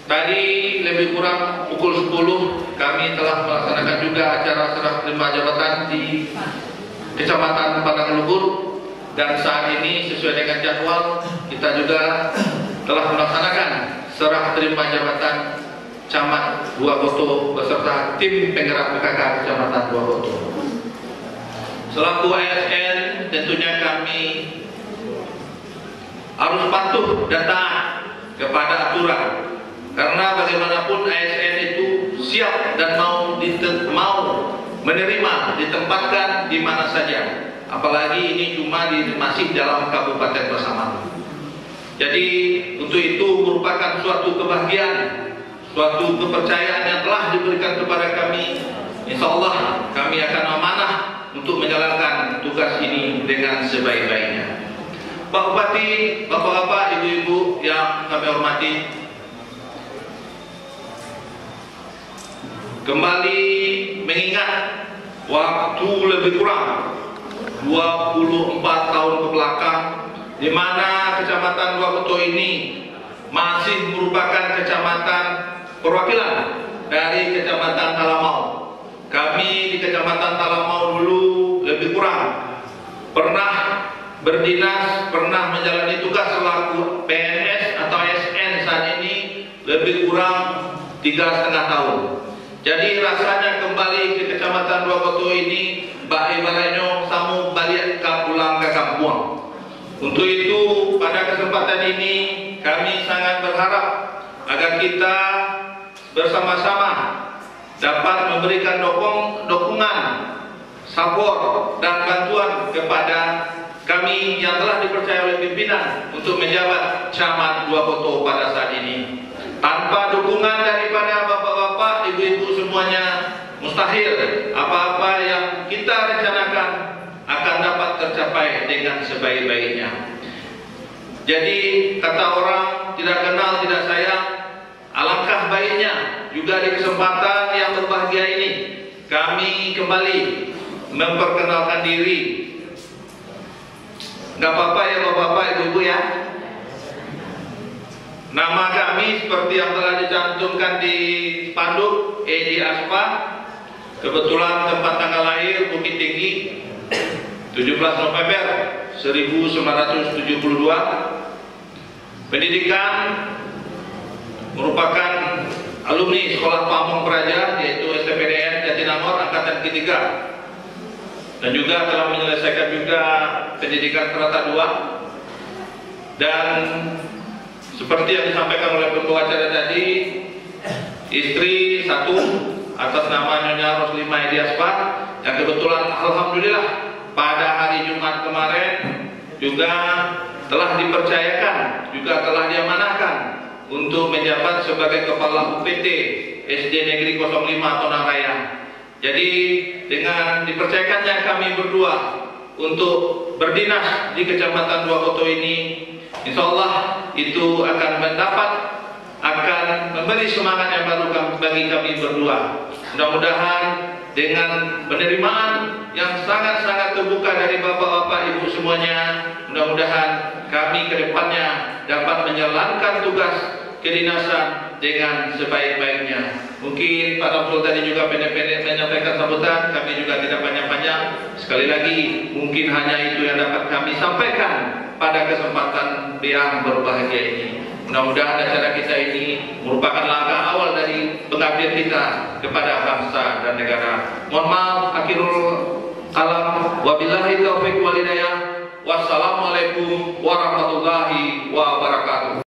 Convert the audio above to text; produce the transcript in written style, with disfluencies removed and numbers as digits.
Tadi lebih kurang pukul 10 kami telah melaksanakan juga acara serah terima jabatan di Kecamatan Padang Luhur, dan saat ini sesuai dengan jadwal kita juga telah melaksanakan serah terima jabatan Camat Dua Koto beserta tim penggerak PKK Kecamatan Dua Koto. Selaku ASN tentunya kami harus patuh dan taat kepada aturan, karena bagaimanapun ASN itu siap dan mau menerima ditempatkan di mana saja, apalagi ini cuma masih dalam Kabupaten Pasaman. Jadi untuk itu merupakan suatu kebahagiaan, suatu kepercayaan yang telah diberikan kepada kami. Insya Allah kami akan amanah untuk menjalankan tugas ini dengan sebaik-baiknya. Pak Bupati, Bapak-bapak, Ibu-ibu yang kami hormati, kembali mengingat waktu lebih kurang 24 tahun ke belakang, di mana Kecamatan Dua Koto ini masih merupakan kecamatan perwakilan dari Kecamatan Talamau. Kami di Kecamatan Talamau dulu lebih kurang pernah berdinas, pernah menjalani tugas selaku PNS atau ASN saat ini lebih kurang 3,5 tahun. Jadi rasanya kembali ke Kecamatan Dua Koto ini Mbak Ibaranyo samu balik ke pulang ke kampung. Untuk itu pada kesempatan ini kami sangat berharap agar kita bersama-sama dapat memberikan dukungan, support dan bantuan kepada kami yang telah dipercaya oleh pimpinan untuk menjabat Camat Dua Koto pada saat ini. Tanpa dukungan daripada bapak-bapak, ibu-ibu semuanya, mustahil apa-apa yang kita rencanakan akan dapat tercapai dengan sebaik-baiknya. Jadi kata orang tidak kenal tidak sayang, alangkah baiknya juga di kesempatan yang berbahagia ini kami kembali memperkenalkan diri. Gak apa-apa ya bapak-bapak, ibu-ibu ya. Nama kami seperti yang telah dicantumkan di spanduk Edi Aspa. Kebetulan tempat tanggal lahir Bukit Tinggi 17 November 1972. Pendidikan merupakan alumni Sekolah Pamong Praja, yaitu STPDN Jatinangor angkatan ketiga, dan juga telah menyelesaikan juga pendidikan Strata 2. Dan seperti yang disampaikan oleh pembawa acara tadi, istri satu atas nama Nyonya Roslima Edi Aspa, yang kebetulan alhamdulillah pada hari Jumat kemarin juga telah dipercayakan, juga telah diamanahkan untuk menjabat sebagai Kepala UPT SD Negeri 05 Tonaraya. Jadi dengan dipercayakannya kami berdua untuk berdinas di Kecamatan Dua Koto ini, insya Allah itu akan memberi semangat yang baru bagi kami berdua. Mudah-mudahan dengan penerimaan yang sangat-sangat terbuka dari bapak-bapak ibu semuanya, mudah-mudahan kami ke depannya dapat menjalankan tugas kedinasan dengan sebaik-baiknya. Mungkin Pak Kapsul tadi juga pendek-pendek menyampaikan sambutan, kami juga tidak panjang-panjang. Sekali lagi, mungkin hanya itu yang dapat kami sampaikan pada kesempatan yang berbahagia ini. Mudah-mudahan acara kita ini merupakan langkah awal dari pengabdian kita kepada bangsa dan negara. Mohon maaf, akhirul kalam, wabillahi taufiq wal hidayah. Wassalamualaikum